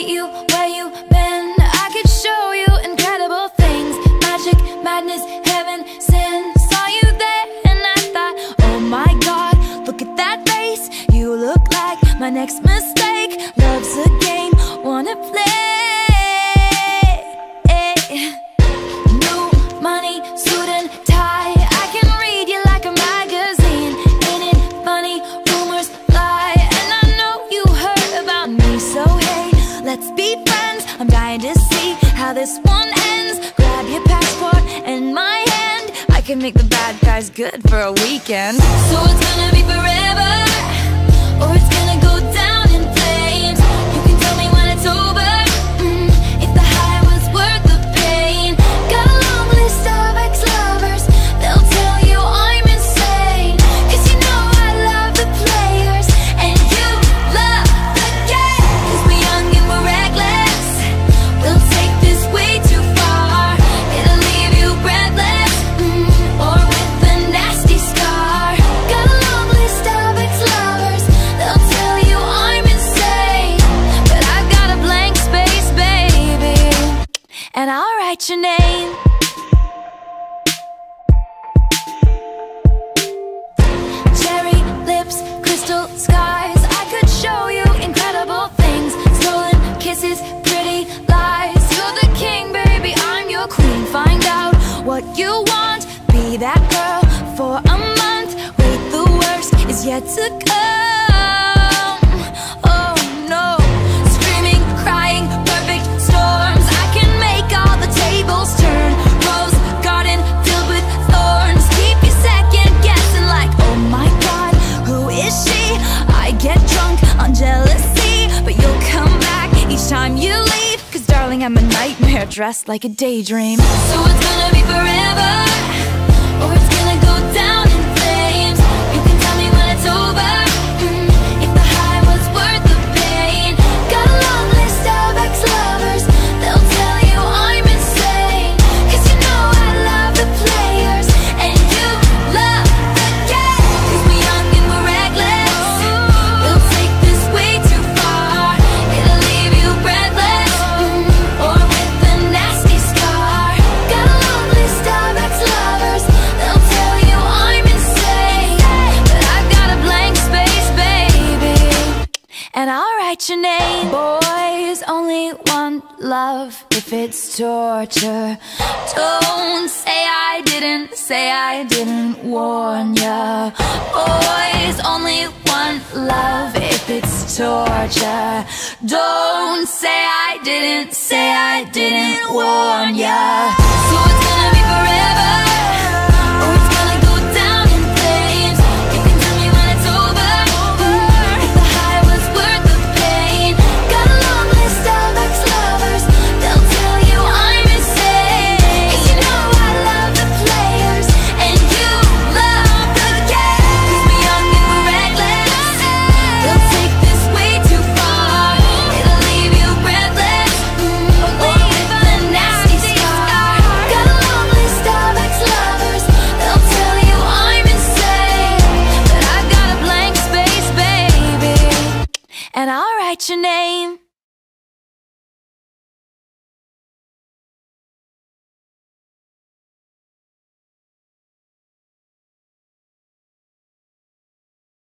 meet you where you been. I could show you incredible things. Magic, madness, heaven, sin. Saw you there and I thought, oh my God, look at that face. You look like my next mistake. Love's a game, wanna play. New money, suit and tie. I can read you like a magazine. Ain't it funny? Rumors fly, and I know you heard about me. So hey, let's be friends. I'm dying to see how this one ends. Grab your passport and my hand. I can make the bad guys good for a weekend. So it's gonna be forever, or it's gonna go down in flames. You can tell me when it's over, if the high was worth the pain. Got a long list of ex-lovers, they'll tell you I'm insane. Cause you know I love the players, and you love the game. Cause we're young and we're reckless, we'll take this way too far. It'll leave you breathless, or with a nasty scar. Got a long list of ex-lovers, they'll tell you I'm insane. But I've got a blank space, baby, and I'll write your name. Cherry lips, crystal skies. I could show you incredible things. Stolen kisses, pretty lies. You're the king, baby, I'm your queen. Find out what you want, be that girl for a month. Wait, the worst is yet to come. Oh no, screaming, crying, perfect storms. I can make all the tables turn. Rose garden filled with thorns. Keep you second guessing like, oh my God, who is she? I get drunk on jealousy, but you'll come back each time you leave. Cause darling, I'm a nightmare dressed like a daydream. So it's gonna be forever, or it's gonna go down in flames. You can tell me when it's over, if the high was worth the pain. Got a long list of ex-lovers, they'll tell you I'm insane. Cause you know I love the players, and you love the game. Cause we're young and we're reckless, we'll take this way too far. It'll leave you breathless, or with a nasty scar. Got a long list of ex-lovers, they'll tell you I'm insane. But I've got a blank space, baby, and I'll write your name. Boys only want love if it's torture. Don't say I didn't warn ya. Boys only want love if it's torture. Don't say I didn't warn ya. So it's gonna be forever, or it's gonna go down in flames. You can tell me when it's over, if the high was worth the pain. Got a long list of ex-lovers, they'll tell you I'm insane. Cause you know I love the players, and you love the game. Cause we're young and we're reckless, we'll take this way too far. It'll leave you breathless, or with a nasty scar. Got a long list of ex-lovers, they'll tell you I'm insane. But I've got a blank space, baby, and I'll write your name.